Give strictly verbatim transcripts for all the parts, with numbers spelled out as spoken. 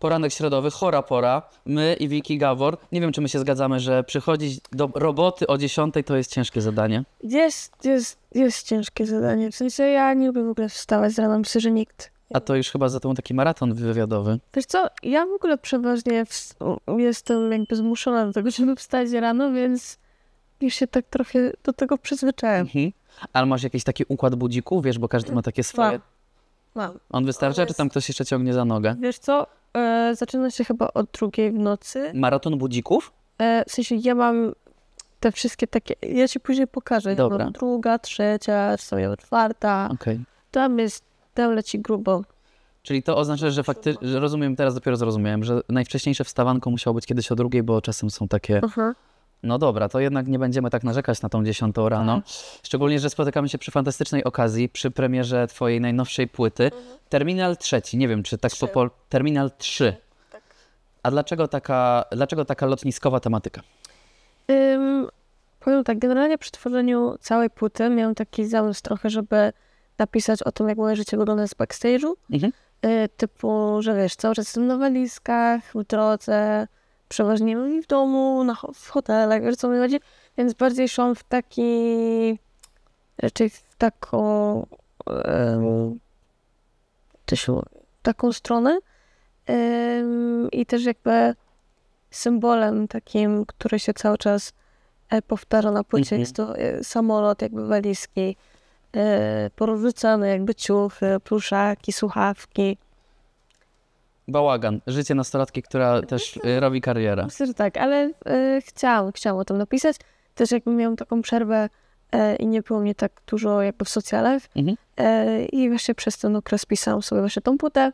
poranek środowy, chora pora. My i Wiki Gawor, nie wiem, czy my się zgadzamy, że przychodzić do roboty o dziesiątej to jest ciężkie zadanie. Jest, jest, jest ciężkie zadanie. W sensie ja nie lubię w ogóle wstawać z rana, myślę, że nikt. A to już chyba za tobą taki maraton wywiadowy. Wiesz co, ja w ogóle przeważnie w... jestem jakby zmuszona do tego, żeby wstać rano, więc już się tak trochę do tego przyzwyczaiłem. Mhm. Ale masz jakiś taki układ budzików, wiesz, bo każdy ma takie swoje. Mam. Mam. On wystarcza, On jest... czy tam ktoś jeszcze ciągnie za nogę? Wiesz co, e, zaczyna się chyba od drugiej w nocy. Maraton budzików? E, w sensie ja mam te wszystkie takie, ja ci później pokażę. Dobra. Ja druga, trzecia, czasami czwarta. Okej. Okay. Tam jest, tam leci grubo. Czyli to oznacza, że faktycznie, że rozumiem, teraz dopiero zrozumiałem, że najwcześniejsze wstawanko musiało być kiedyś o drugiej, bo czasem są takie... Uh-huh. No dobra, to jednak nie będziemy tak narzekać na tą dziesiątą rano. Szczególnie, że spotykamy się przy fantastycznej okazji, przy premierze twojej najnowszej płyty. Mhm. Terminal trzeci, nie wiem, czy tak po pol... Terminal trzy. Tak. A dlaczego taka, dlaczego taka lotniskowa tematyka? Um, powiem tak, generalnie przy tworzeniu całej płyty miałem taki zamysł trochę, żeby napisać o tym, jak moje życie wygląda z backstage'u. Mhm. Y, typu, że wiesz, cały czas jestem na walizkach, w drodze, przeważnie w domu, na, w hotelach, wiesz co mi chodzi? Więc bardziej szłam w taki, raczej w taką, um, się, taką stronę um, i też jakby symbolem takim, który się cały czas e, powtarza na płycie, mm-hmm. jest to e, samolot, jakby walizki, e, porozrzucane jakby ciuchy, pluszaki, słuchawki. Bałagan. Życie nastolatki, która też y, robi karierę. Myślę, że tak, ale y, chciałam, chciałam o tym napisać. Też jakby miałam taką przerwę y, i nie było mnie tak dużo jakby w socjalach. Mhm. Y, I właśnie przez ten okres pisałam sobie właśnie tą płytę.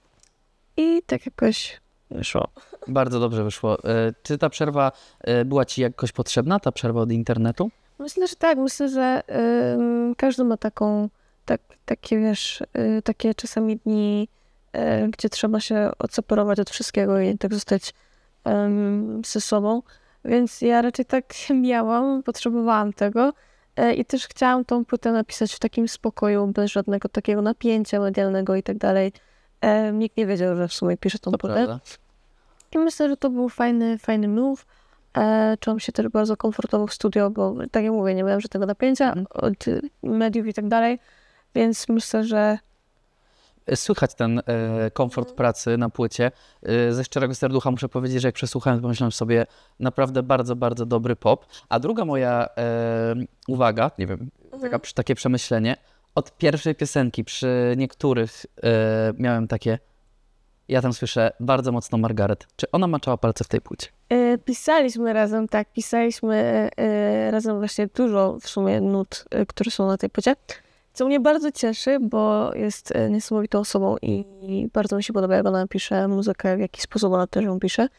I tak jakoś wyszło. Bardzo dobrze wyszło. Y, czy ta przerwa y, była ci jakoś potrzebna, ta przerwa od internetu? Myślę, że tak. Myślę, że y, każdy ma taką, tak, takie wiesz, y, takie czasami dni, gdzie trzeba się odseparować od wszystkiego i tak zostać um, ze sobą. Więc ja raczej tak miałam, potrzebowałam tego e, i też chciałam tą płytę napisać w takim spokoju, bez żadnego takiego napięcia medialnego i tak dalej. E, nikt nie wiedział, że w sumie piszę tą to płytę. Prawda. I myślę, że to był fajny, fajny move. E, czułam się też bardzo komfortowo w studio, bo tak jak mówię, nie miałam żadnego napięcia mm. od mediów i tak dalej. Więc myślę, że Słychać ten e, komfort pracy na płycie. E, ze szczerego serducha muszę powiedzieć, że jak przesłuchałem, to pomyślałem sobie naprawdę bardzo, bardzo dobry pop. A druga moja e, uwaga, nie wiem, mhm. taka, takie przemyślenie, od pierwszej piosenki przy niektórych e, miałem takie, ja tam słyszę bardzo mocno Margaret. Czy ona maczała palce w tej płycie? E, pisaliśmy razem, tak, pisaliśmy e, razem właśnie dużo w sumie nut, e, które są na tej płycie. Co mnie bardzo cieszy, bo jest niesamowitą osobą i bardzo mi się podoba, jak ona pisze muzykę, w jaki sposób ona też ją pisze.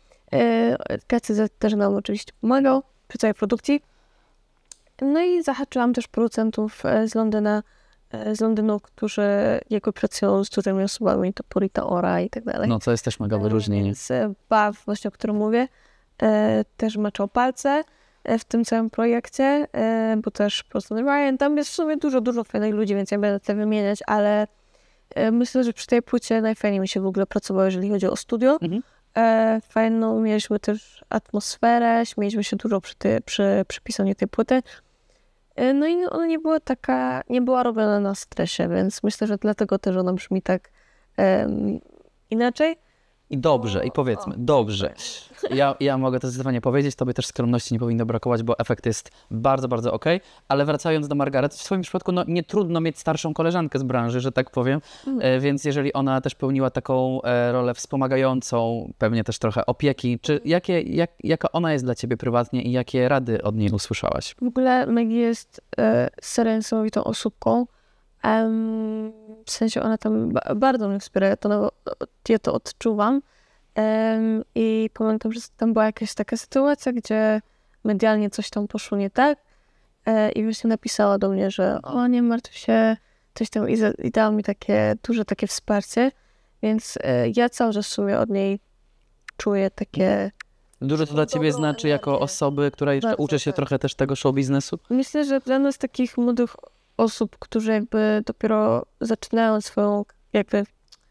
K C Z też nam oczywiście pomagał przy całej produkcji. No i zahaczyłam też producentów z Londyna, z Londynu, którzy jego pracują z cudzymi osobami, to Purita Ora i tak dalej. No to jest też mega wyróżnienie. Więc Baw, właśnie o którym mówię, też maczał palce w tym całym projekcie, bo też Proston Ryan, tam jest w sumie dużo, dużo fajnych ludzi, więc ja będę te wymieniać, ale myślę, że przy tej płycie najfajniej mi się w ogóle pracowało, jeżeli chodzi o studio. Mhm. Fajną mieliśmy też atmosferę, śmieliśmy się dużo przy, ty, przy, przy pisaniu tej płyty. No i ona nie była taka, nie była robiona na stresie, więc myślę, że dlatego też ona brzmi tak um, inaczej. I dobrze, i powiedzmy, dobrze. Ja, ja mogę to zdecydowanie powiedzieć, tobie też skromności nie powinno brakować, bo efekt jest bardzo, bardzo okej. Ale wracając do Margaret, w swoim przypadku no, nie trudno mieć starszą koleżankę z branży, że tak powiem, mm. e, więc jeżeli ona też pełniła taką e, rolę wspomagającą, pewnie też trochę opieki, czy jakie, jak, jaka ona jest dla ciebie prywatnie i jakie rady od niej usłyszałaś? W ogóle Maggie jest e, serio niesamowitą osóbką. Um, w sensie ona tam ba- bardzo mnie wspiera, to, no, ja to odczuwam. Um, I pamiętam, że tam była jakaś taka sytuacja, gdzie medialnie coś tam poszło nie tak e, i właśnie napisała do mnie, że o, nie martw się, coś tam i, za, i dała mi takie duże takie wsparcie, więc e, ja cały czas w sumie od niej czuję takie... Dużo to dla ciebie znaczy jako osoby, która jeszcze bardzo uczy się tak. trochę też tego show biznesu? Myślę, że dla nas takich młodych osób, którzy jakby dopiero zaczynają swoją jakby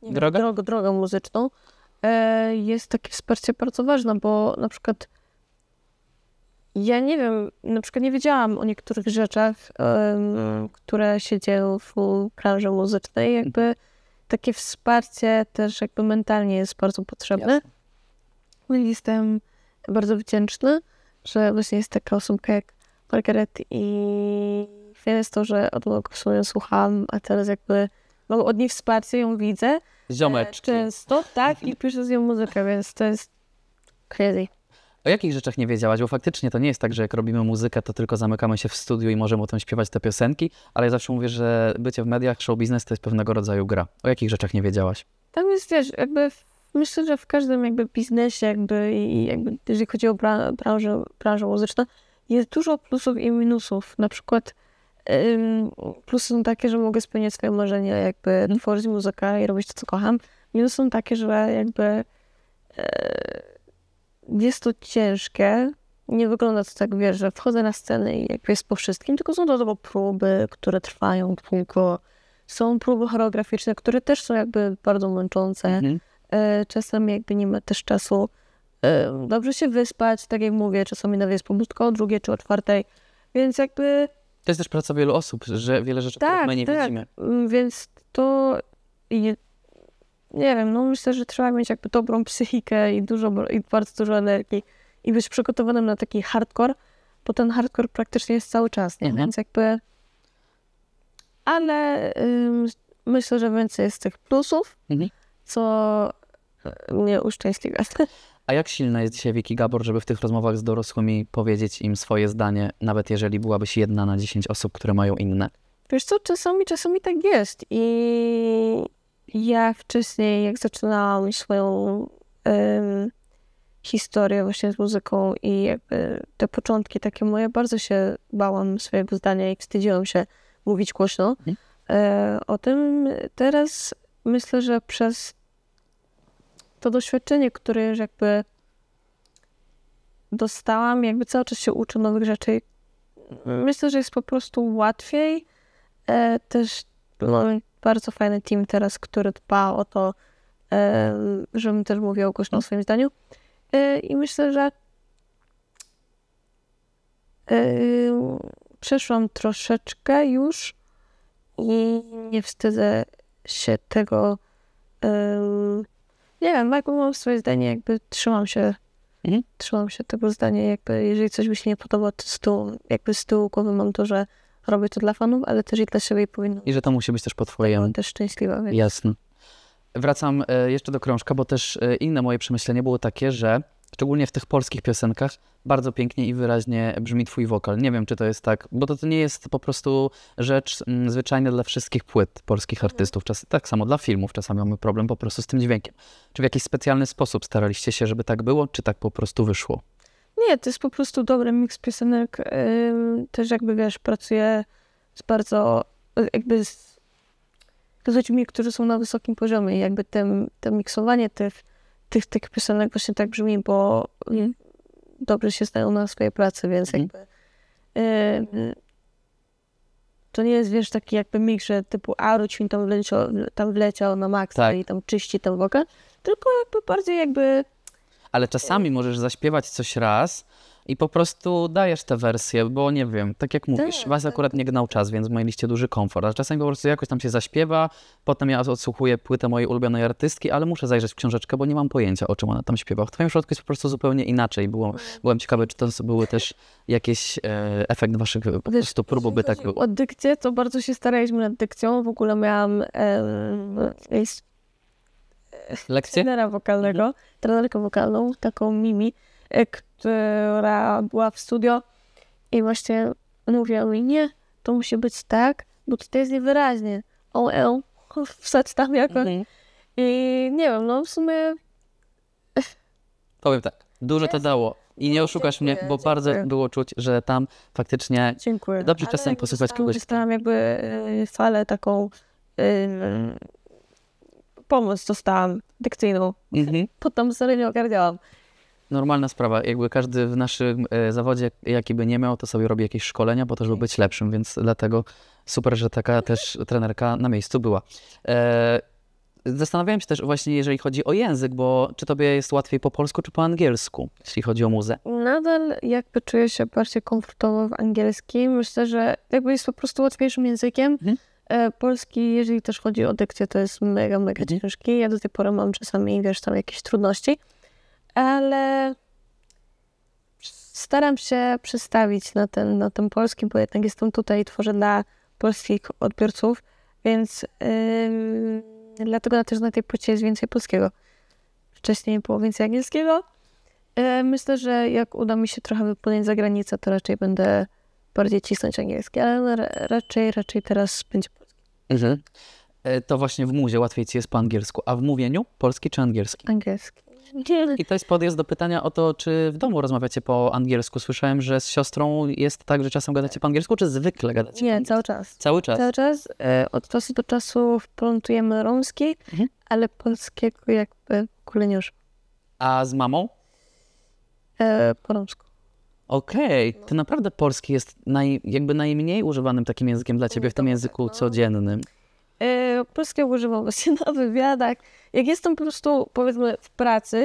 nie drogę? Wiem, drogę, drogę muzyczną, e, jest takie wsparcie bardzo ważne, bo na przykład ja nie wiem, na przykład nie wiedziałam o niektórych rzeczach, um, które się dzieją w branży muzycznej. Jakby takie wsparcie też jakby mentalnie jest bardzo potrzebne. Jasne. Jestem bardzo wdzięczny, że właśnie jest taka osobka jak Margaret i fajne jest to, że od mojego słowa słucham, a teraz jakby mam od niej wsparcie, ją widzę. Ziomeczki. Często, tak, i piszę z nią muzykę, więc to jest crazy. O jakich rzeczach nie wiedziałaś? Bo faktycznie to nie jest tak, że jak robimy muzykę, to tylko zamykamy się w studiu i możemy o tym śpiewać te piosenki, ale ja zawsze mówię, że bycie w mediach, show biznes to jest pewnego rodzaju gra. O jakich rzeczach nie wiedziałaś? Tam jest, wiesz, jakby w, myślę, że w każdym jakby biznesie jakby i jakby jeżeli chodzi o bra- branżę, branżę muzyczną, jest dużo plusów i minusów. Na przykład ym, plusy są takie, że mogę spełniać swoje marzenia, jakby tworzyć muzykę i robić to, co kocham. Minusy są takie, że jakby e, jest to ciężkie. Nie wygląda to tak, wiesz, że wchodzę na scenę i jakby jest po wszystkim, tylko są to tylko próby, które trwają długo. Są próby choreograficzne, które też są jakby bardzo męczące. Mhm. E, czasem jakby nie ma też czasu e, dobrze się wyspać, tak jak mówię, czasami nawet jest pobudka tylko o drugiej czy o czwartej, więc jakby To jest też praca wielu osób, że wiele rzeczy, których tak, my nie tak. widzimy. Mm, Więc to i nie, nie wiem, no myślę, że trzeba mieć jakby dobrą psychikę i dużo, i bardzo dużo energii i być przygotowanym na taki hardcore, bo ten hardcore praktycznie jest cały czas, nie? Mhm. Więc jakby ale ym, myślę, że więcej jest tych plusów, Mhm. co mnie uszczęśliwia. A jak silna jest dzisiaj Wiki Gabor, żeby w tych rozmowach z dorosłymi powiedzieć im swoje zdanie, nawet jeżeli byłabyś jedna na dziesięć osób, które mają inne? Wiesz co, czasami, czasami tak jest i ja wcześniej, jak zaczynałam swoją ym, historię właśnie z muzyką i jakby te początki takie moje, bardzo się bałam swojego zdania i wstydziłam się mówić głośno Mhm. e, o tym. Teraz myślę, że przez to doświadczenie, które już jakby dostałam, jakby cały czas się uczę nowych rzeczy. Myślę, że jest po prostu łatwiej. E, też mamy bardzo fajny team teraz, który dba o to, e, żebym też mówiła głośno o swoim zdaniu. E, I myślę, że e, przeszłam troszeczkę już i nie wstydzę się tego. E, nie wiem, jakby mam swoje zdanie, jakby trzymam się Mhm. trzymam się tego zdania, jakby jeżeli coś mi się nie podoba, to z tyłu, jakby z tyłu głowy mam to, że robię to dla fanów, ale też i dla siebie i powinno I że to musi być też po być twojemu. też szczęśliwa. Więc. Jasne. Wracam e, jeszcze do krążka, bo też e, inne moje przemyślenie było takie, że szczególnie w tych polskich piosenkach bardzo pięknie i wyraźnie brzmi twój wokal. Nie wiem, czy to jest tak, bo to, to nie jest po prostu rzecz mm, zwyczajna dla wszystkich płyt polskich artystów. Czas, tak samo dla filmów czasami mamy problem po prostu z tym dźwiękiem. Czy w jakiś specjalny sposób staraliście się, żeby tak było, czy tak po prostu wyszło? Nie, to jest po prostu dobry miks piosenek. Ym, też jakby, wiesz, pracuję z bardzo, jakby z, z ludźmi, którzy są na wysokim poziomie. I jakby ten, to miksowanie tych, tych, tych piosenek właśnie tak brzmi, bo mm, dobrze się znają na swojej pracy, więc Mhm. jakby ym, to nie jest, wiesz, taki jakby mix, że typu Aruć mi tam wleciał, tam wleciał na maksa Tak. i tam czyści ten wokal, tylko jakby bardziej jakby Ale czasami możesz zaśpiewać coś raz i po prostu dajesz tę wersję, bo nie wiem, tak jak mówisz, Tak, was tak, akurat nie gnał czas, więc mieliście duży komfort, a czasami po prostu jakoś tam się zaśpiewa, potem ja odsłuchuję płytę mojej ulubionej artystki, ale muszę zajrzeć w książeczkę, bo nie mam pojęcia, o czym ona tam śpiewa. W twoim przypadku jest po prostu zupełnie inaczej. Było, byłem ciekawy, czy to były też jakiś e, efekt waszych po Wiesz, prostu prób, by tak było. o dykcję, to bardzo się staraliśmy nad dykcją. W ogóle miałam em, jest Lekcje? trenera wokalnego, trenerkę wokalną, taką Mimi, e, która była w studio i właśnie mówiła mi, nie, to musi być tak, bo tutaj jest niewyraźnie. O, e, wsadź tam jakoś. Mhm. I nie wiem, no w sumie Powiem tak, dużo to dało. I nie oszukasz mnie, Dziękuję, bo bardzo dziękuję. było czuć, że tam faktycznie dziękuję. dobrze Ale czasem jakby posłuchać dostałam- kogoś. Dostałam jakby e, falę taką e, pomoc dostałam dykcyjną. Mhm. Potem serio nie ogarniałam. Normalna sprawa. Jakby każdy w naszym e, zawodzie, jaki by nie miał, to sobie robi jakieś szkolenia po to, żeby być lepszym, więc dlatego super, że taka też trenerka na miejscu była. E, Zastanawiałem się też właśnie, jeżeli chodzi o język, bo czy tobie jest łatwiej po polsku, czy po angielsku, jeśli chodzi o muzę? Nadal jakby czuję się bardziej komfortowo w angielskim. Myślę, że jakby jest po prostu łatwiejszym językiem. Mhm. E, Polski, jeżeli też chodzi o dykcję, to jest mega, mega Mhm. ciężki. Ja do tej pory mam czasami, wiesz, tam jakieś trudności, ale staram się przestawić na ten, na ten polski, bo jednak jestem tutaj i tworzę dla polskich odbiorców, więc yy, dlatego też na tej płycie jest więcej polskiego. Wcześniej było więcej angielskiego. Yy, myślę, że jak uda mi się trochę wypłynąć za granicę, to raczej będę bardziej cisnąć angielski, ale ra- raczej, raczej teraz będzie polski. Mhm. E, To właśnie w muzie łatwiej ci jest po angielsku, a w mówieniu polski czy angielski? Angielski. I to jest podjazd do pytania o to, czy w domu rozmawiacie po angielsku. Słyszałem, że z siostrą jest tak, że czasem gadacie po angielsku, czy zwykle gadacie po Nie, angielsku? cały czas. Cały czas? Cały czas. E, od czasu do czasu wplątujemy romski, Mhm. ale polskiego jakby w ogóle nie już. A z mamą? E, po romsku. Okej, to naprawdę polski jest naj, jakby najmniej używanym takim językiem dla ciebie w tym języku codziennym. E, polskiego używam właśnie na wywiadach. Jak jestem po prostu, powiedzmy, w pracy,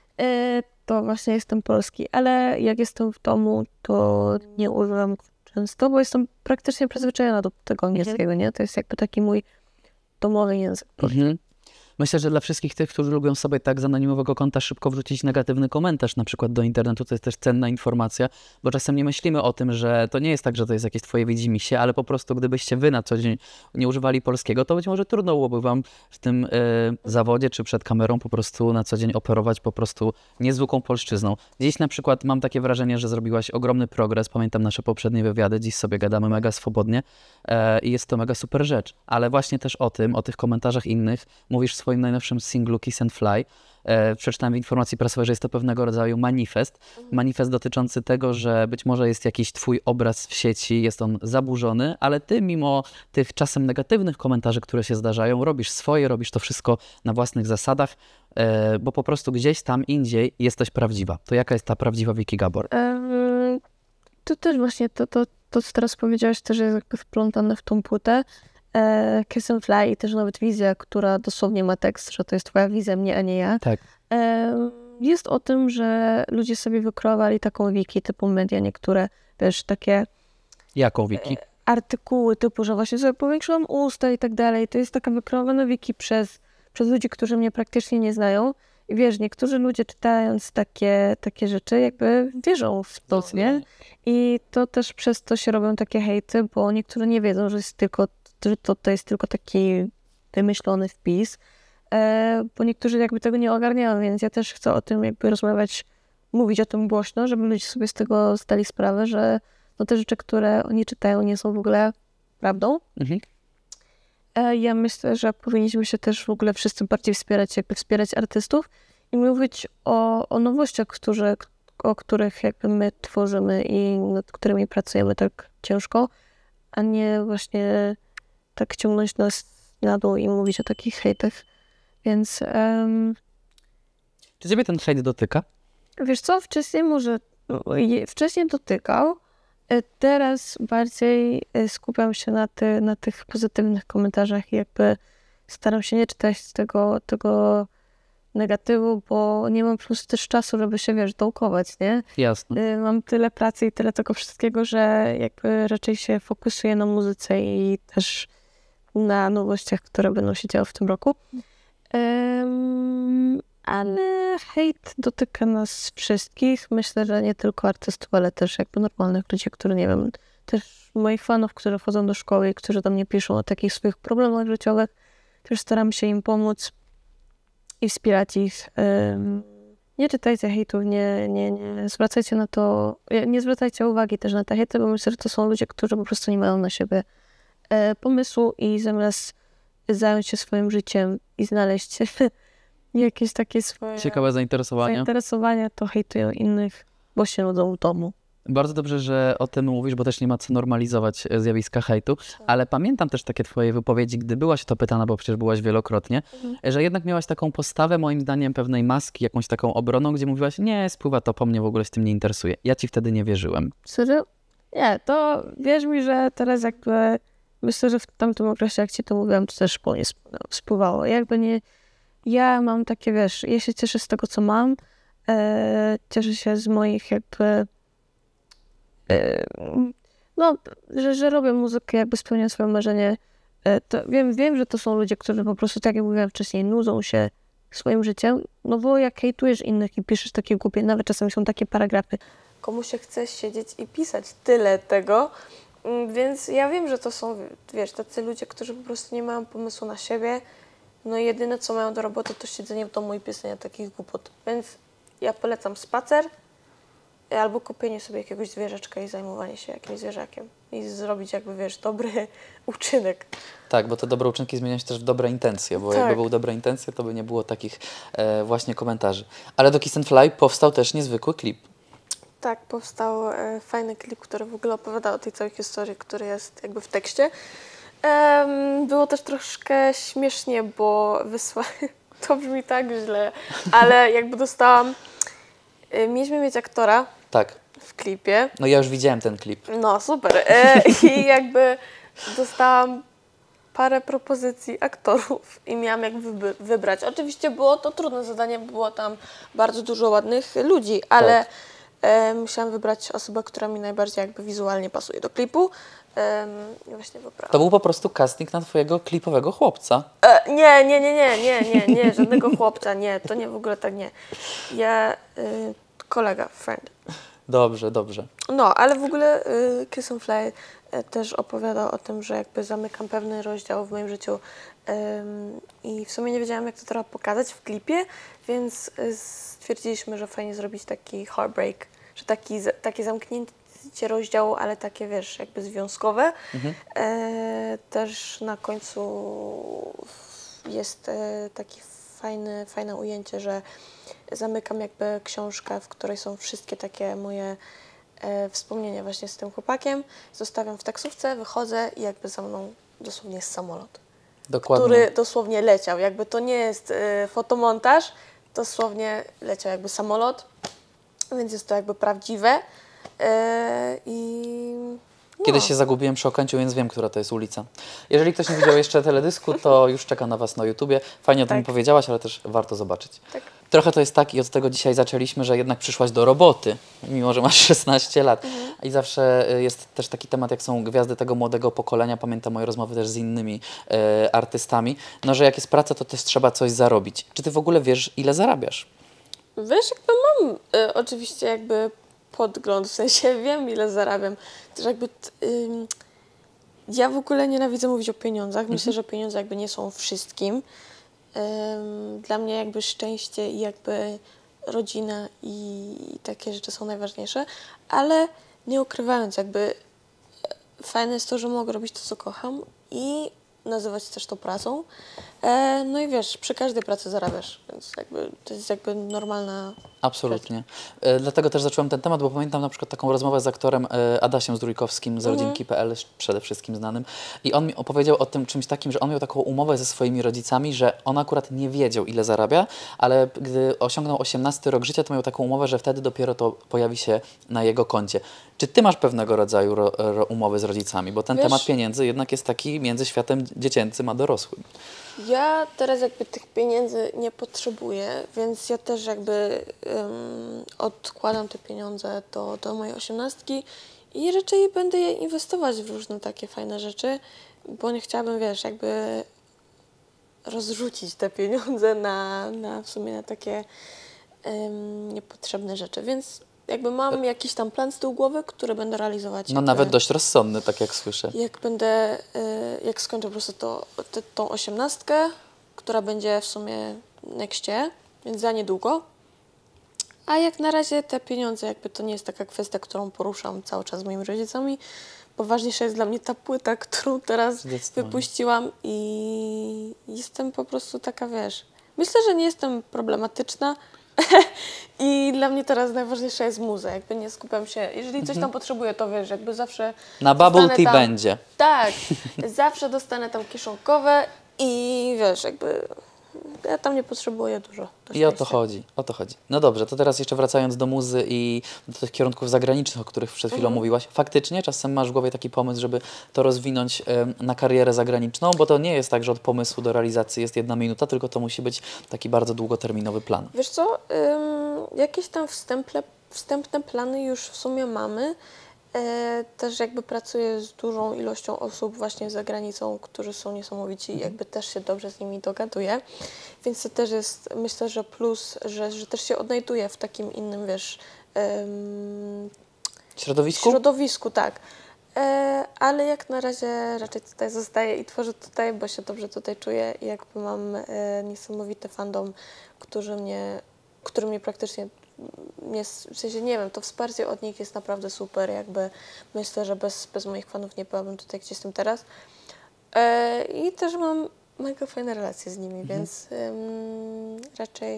e, to właśnie jestem polski, ale jak jestem w domu, to nie używam go często, bo jestem praktycznie przyzwyczajona do tego angielskiego, nie? To jest jakby taki mój domowy język. Mhm. Myślę, że dla wszystkich tych, którzy lubią sobie tak z anonimowego konta szybko wrzucić negatywny komentarz na przykład do internetu, to jest też cenna informacja, bo czasem nie myślimy o tym, że to nie jest tak, że to jest jakieś twoje widzimisię, ale po prostu gdybyście wy na co dzień nie używali polskiego, to być może trudno byłoby wam w tym y, zawodzie czy przed kamerą po prostu na co dzień operować po prostu niezwykłą polszczyzną. Dziś na przykład mam takie wrażenie, że zrobiłaś ogromny progres, pamiętam nasze poprzednie wywiady, dziś sobie gadamy mega swobodnie e, i jest to mega super rzecz, ale właśnie też o tym, o tych komentarzach innych mówisz w swoim najnowszym singlu Kiss and Fly. E, przeczytałem w informacji prasowej, że jest to pewnego rodzaju manifest. Manifest dotyczący tego, że być może jest jakiś twój obraz w sieci, jest on zaburzony, ale ty mimo tych czasem negatywnych komentarzy, które się zdarzają, robisz swoje, robisz to wszystko na własnych zasadach, e, bo po prostu gdzieś tam indziej jesteś prawdziwa. To jaka jest ta prawdziwa Wiki Gabor? Em, to też właśnie to, to, to, co teraz powiedziałaś, też jest jakby wplątane w tą płytę. E, Kiss and Fly i też nawet wizja, która dosłownie ma tekst, że to jest twoja wizja, mnie, a nie ja. Tak. E, jest o tym, że ludzie sobie wykreowali taką wiki typu media, niektóre, wiesz, takie Jaką Wiki? artykuły typu, że właśnie sobie powiększyłam usta i tak dalej. To jest taka wykreowana wiki przez, przez ludzi, którzy mnie praktycznie nie znają. I wiesz, niektórzy ludzie czytając takie, takie rzeczy jakby wierzą w to, nie? I to też przez to się robią takie hejty, bo niektórzy nie wiedzą, że jest tylko, że to, to jest tylko taki wymyślony wpis, e, bo niektórzy jakby tego nie ogarniają, więc ja też chcę o tym jakby rozmawiać, mówić o tym głośno, żeby ludzie sobie z tego zdali sprawę, że no te rzeczy, które oni czytają, nie są w ogóle prawdą. Mhm. E, Ja myślę, że powinniśmy się też w ogóle wszyscy bardziej wspierać, jakby wspierać artystów i mówić o, o nowościach, którzy, o których jakby my tworzymy i nad którymi pracujemy tak ciężko, a nie właśnie tak ciągnąć nas na dół i mówić o takich hejtach. Więc em, Czy ciebie ten hejt dotyka? wiesz co, wcześniej może, je- wcześniej dotykał, e, teraz bardziej e, skupiam się na, ty, na tych pozytywnych komentarzach i jakby staram się nie czytać tego, tego negatywu, bo nie mam po prostu też czasu, żeby się, wiesz, dołkować, nie? Jasne. Y, Mam tyle pracy i tyle tego wszystkiego, że jakby raczej się fokusuję na muzyce i też na nowościach, które będą się działy w tym roku. Em, ale hejt dotyka nas wszystkich. Myślę, że nie tylko artystów, ale też jakby normalnych ludzi, którzy, nie wiem, też moich fanów, którzy chodzą do szkoły i którzy do mnie piszą o takich swoich problemach życiowych. Też staram się im pomóc i wspierać ich. Em, Nie czytajcie hejtów, nie, nie, nie zwracajcie na to, nie zwracajcie uwagi też na te hejty, bo myślę, że to są ludzie, którzy po prostu nie mają na siebie e, pomysłu i zamiast zająć się swoim życiem i znaleźć jakieś takie swoje Ciekawe zainteresowanie. zainteresowania, to hejtują innych, bo się nudzą w domu. Bardzo dobrze, że o tym mówisz, bo też nie ma co normalizować e, zjawiska hejtu, ale pamiętam też takie twoje wypowiedzi, gdy byłaś o to pytana, bo przecież byłaś wielokrotnie, Mhm. że jednak miałaś taką postawę, moim zdaniem, pewnej maski, jakąś taką obroną, gdzie mówiłaś, nie, spływa to po mnie, w ogóle się tym nie interesuje. Ja ci wtedy nie wierzyłem. Serio? Nie, to wierz mi, że teraz jakby myślę, że w tamtym okresie, jak ci to mówiłam, to też po nie spływało. Jakby nie, ja mam takie, wiesz, ja się cieszę z tego, co mam, e, cieszę się z moich jakby, e, no, że, że robię muzykę, jakby spełniam swoje marzenie. E, to wiem, wiem, że to są ludzie, którzy po prostu, tak jak mówiłam wcześniej, nudzą się swoim życiem, no bo jak hejtujesz innych i piszesz takie głupie, nawet czasami są takie paragrafy, komu się chce siedzieć i pisać tyle tego, więc ja wiem, że to są, wiesz, tacy ludzie, którzy po prostu nie mają pomysłu na siebie, no i jedyne, co mają do roboty, to siedzenie w domu i pisanie takich głupot, więc ja polecam spacer albo kupienie sobie jakiegoś zwierzaczka i zajmowanie się jakimś zwierzakiem i zrobić jakby, wiesz, dobry uczynek. Tak, bo te dobre uczynki zmieniają się też w dobre intencje, bo Tak. jakby były dobre intencje, to by nie było takich e, właśnie komentarzy. Ale do Kiss and Fly powstał też niezwykły klip. Tak, powstał e, fajny klip, który w ogóle opowiada o tej całej historii, który jest jakby w tekście. Em, było też troszkę śmiesznie, bo wysłałem, to brzmi tak źle, ale jakby dostałam, e, mieliśmy mieć aktora Tak. w klipie. No ja już widziałem ten klip. No super. E, I jakby dostałam parę propozycji aktorów i miałam jak wyby- wybrać. Oczywiście było to trudne zadanie, było tam bardzo dużo ładnych ludzi, ale Tak. e, musiałam wybrać osobę, która mi najbardziej jakby wizualnie pasuje do klipu. E, I właśnie wybrałam. To był po prostu casting na twojego klipowego chłopca. E, nie, nie, nie, nie, nie, nie, nie, żadnego chłopca, nie, to nie, w ogóle tak nie. Ja, y, kolega, friend. Dobrze, dobrze. No, ale w ogóle y, Kiss and Fly y, też opowiada o tym, że jakby zamykam pewny rozdział w moim życiu ym, i w sumie nie wiedziałam, jak to trzeba pokazać w klipie, więc y, stwierdziliśmy, że fajnie zrobić taki heartbreak, że taki, z- takie zamknięcie rozdziału, ale takie, wiesz, jakby związkowe. Mhm. E, też na końcu jest e, taki fajny, fajne ujęcie, że zamykam jakby książkę, w której są wszystkie takie moje e, wspomnienia właśnie z tym chłopakiem. Zostawiam w taksówce, wychodzę i jakby za mną dosłownie jest samolot, Dokładnie. który dosłownie leciał. Jakby to nie jest e, fotomontaż, dosłownie leciał jakby samolot, więc jest to jakby prawdziwe. E, I no. Kiedyś się zagubiłem przy Okęciu, więc wiem, która to jest ulica. Jeżeli ktoś nie widział jeszcze teledysku, to już czeka na Was na YouTubie. Fajnie o tym Tak. powiedziałaś, ale też warto zobaczyć. Tak. Trochę to jest tak i od tego dzisiaj zaczęliśmy, że jednak przyszłaś do roboty, mimo że masz szesnaście lat. Mhm. I zawsze y, jest też taki temat, jak są gwiazdy tego młodego pokolenia. Pamiętam moje rozmowy też z innymi e, artystami, no że jak jest praca, to też trzeba coś zarobić. Czy Ty w ogóle wiesz, ile zarabiasz? Wiesz, jakby mam y, oczywiście jakby podgląd, w sensie wiem, ile zarabiam. Też jakby t, ym, ja w ogóle nienawidzę mówić o pieniądzach. Myślę, że pieniądze jakby nie są wszystkim. Ym, dla mnie jakby szczęście i jakby rodzina i takie rzeczy są najważniejsze, ale nie ukrywając, jakby e, fajne jest to, że mogę robić to, co kocham i nazywać też to pracą. E, no i wiesz, przy każdej pracy zarabiasz, więc jakby to jest jakby normalna. Absolutnie. E, Dlatego też zacząłem ten temat, bo pamiętam na przykład taką rozmowę z aktorem e, Adasiem Zdrójkowskim z rodzinki kropka pe el, przede wszystkim znanym. I on mi opowiedział o tym czymś takim, że on miał taką umowę ze swoimi rodzicami, że on akurat nie wiedział, ile zarabia, ale gdy osiągnął osiemnasty rok życia, to miał taką umowę, że wtedy dopiero to pojawi się na jego koncie. Czy ty masz pewnego rodzaju ro, ro, umowy z rodzicami? Bo ten Wiesz- temat pieniędzy jednak jest taki między światem dziecięcym a dorosłym. Ja teraz jakby tych pieniędzy nie potrzebuję, więc ja też jakby ym, odkładam te pieniądze do, do mojej osiemnastki i raczej będę je inwestować w różne takie fajne rzeczy, bo nie chciałabym, wiesz, jakby rozrzucić te pieniądze na, na w sumie na takie ym, niepotrzebne rzeczy, więc jakby mam jakiś tam plan z tyłu głowy, który będę realizować. No jakby, nawet dość rozsądny, tak jak słyszę. Jak będę, y, jak skończę po prostu to, te, tą osiemnastkę, która będzie w sumie nexcie, więc za niedługo. A jak na razie te pieniądze, jakby to nie jest taka kwestia, którą poruszam cały czas z moimi rodzicami. Poważniejsza jest dla mnie ta płyta, którą teraz Zdecydowanie. wypuściłam i jestem po prostu taka, wiesz, myślę, że nie jestem problematyczna i dla mnie teraz najważniejsza jest muza, jakby nie skupiam się, jeżeli coś tam potrzebuję, to wiesz, jakby zawsze Na bubble dostanę tea tam- będzie. Tak, zawsze dostanę tam kieszonkowe i wiesz, jakby Ja tam nie potrzebuję dużo. na I o to szczęście. chodzi, o to chodzi. No dobrze, to teraz jeszcze wracając do muzy i do tych kierunków zagranicznych, o których przed chwilą Mhm. mówiłaś. Faktycznie czasem masz w głowie taki pomysł, żeby to rozwinąć em, na karierę zagraniczną, bo to nie jest tak, że od pomysłu do realizacji jest jedna minuta, tylko to musi być taki bardzo długoterminowy plan. Wiesz co, ym, jakieś tam wstępne, wstępne plany już w sumie mamy. E, też jakby pracuję z dużą ilością osób właśnie za granicą, którzy są niesamowici i jakby też się dobrze z nimi dogaduję. Więc to też jest, myślę, że plus, że, że też się odnajduję w takim innym, wiesz, ym, Środowisku? środowisku, tak. E, ale jak na razie raczej tutaj zostaję i tworzę tutaj, bo się dobrze tutaj czuję i jakby mam e, niesamowity fandom, którzy mnie, który mnie praktycznie, nie, w sensie nie wiem, to wsparcie od nich jest naprawdę super, jakby myślę, że bez, bez moich fanów nie byłabym tutaj, gdzie jestem teraz. E, I też mam mega fajne relacje z nimi, więc ym, raczej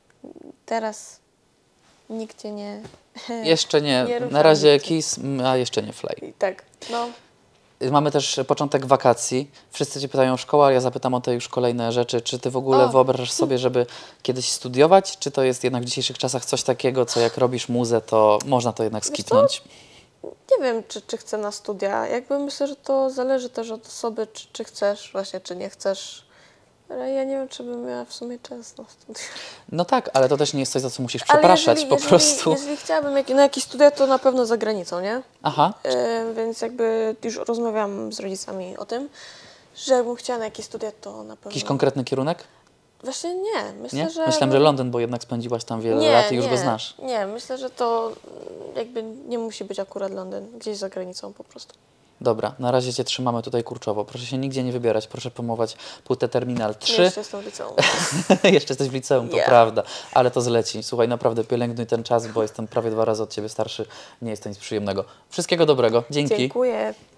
teraz nigdzie nie... Jeszcze nie. Nie Na ruszam razie nigdzie. Kiss, m, a jeszcze nie Fly. I tak, no. Mamy też początek wakacji. Wszyscy Cię pytają o szkołę, a ja zapytam o te już kolejne rzeczy. Czy Ty w ogóle O. wyobrażasz sobie, żeby kiedyś studiować? Czy to jest jednak w dzisiejszych czasach coś takiego, co jak robisz muzę, to można to jednak Wiesz skipnąć? Nie wiem, czy, czy chcę na studia. Jakby myślę, że to zależy też od osoby, czy, czy chcesz właśnie, czy nie chcesz. Ale ja nie wiem, czy bym miała w sumie czas na studia. No tak, ale to też nie jest coś, za co musisz Ale przepraszać jeżeli, po jeżeli, prostu. Jeżeli chciałabym jak, na jakieś studia, to na pewno za granicą, nie? Aha, E, więc jakby już rozmawiałam z rodzicami o tym, że jakbym chciała na jakieś studia, to na pewno... jakiś konkretny kierunek? Właśnie nie. Myślę, Nie? że... Myślałem, że Londyn, bo jednak spędziłaś tam wiele nie, lat i już nie, go znasz. Nie, myślę, że to jakby nie musi być akurat Londyn, gdzieś za granicą po prostu. Dobra, na razie Cię trzymamy tutaj kurczowo. Proszę się nigdzie nie wybierać, proszę promować płytę Terminal Nie, trzy. jeszcze jestem w liceum. Jeszcze jesteś w liceum, to Yeah. prawda, ale to zleci. Słuchaj, naprawdę pielęgnuj ten czas, bo jestem prawie dwa razy od Ciebie starszy. Nie jest to nic przyjemnego. Wszystkiego dobrego. Dzięki. Dziękuję.